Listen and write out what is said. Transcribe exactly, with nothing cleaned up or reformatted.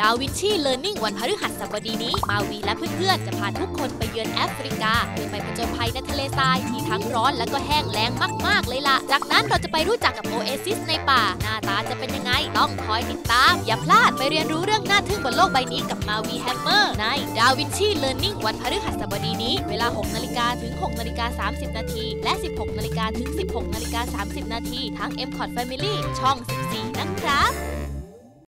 าวินชีเลิร์นนิ่งวันพฤหัสบดีนี้มาวีและเพื่อนๆจะพาทุกคนไปเยือนแอฟริกาเพื่อไปผจญภัยในทะเลทรายที่ทั้งร้อนและก็แห้งแล้งมากๆเลยล่ะจากนั้นเราจะไปรู้จักกับโอเอซิสในป่าหน้าตาจะเป็นยังไงต้องคอยติดตามอย่าพลาดไปเรียนรู้เรื่องน่าทึ่งบนโลกใบนี้กับมาวีแฮมเมอร์ในดาวินชีเลิร์นนิ่งวันพฤหัสบดีนี้เวลาหกนาฬิกาถึงหกนาฬิกาสามสิบนาทีและสิบหกนาฬิกาถึงสิบหกนาฬิกาสามสิบนาทีทาง เอ็ม คอท Family ช่องสิบสี่นะครับ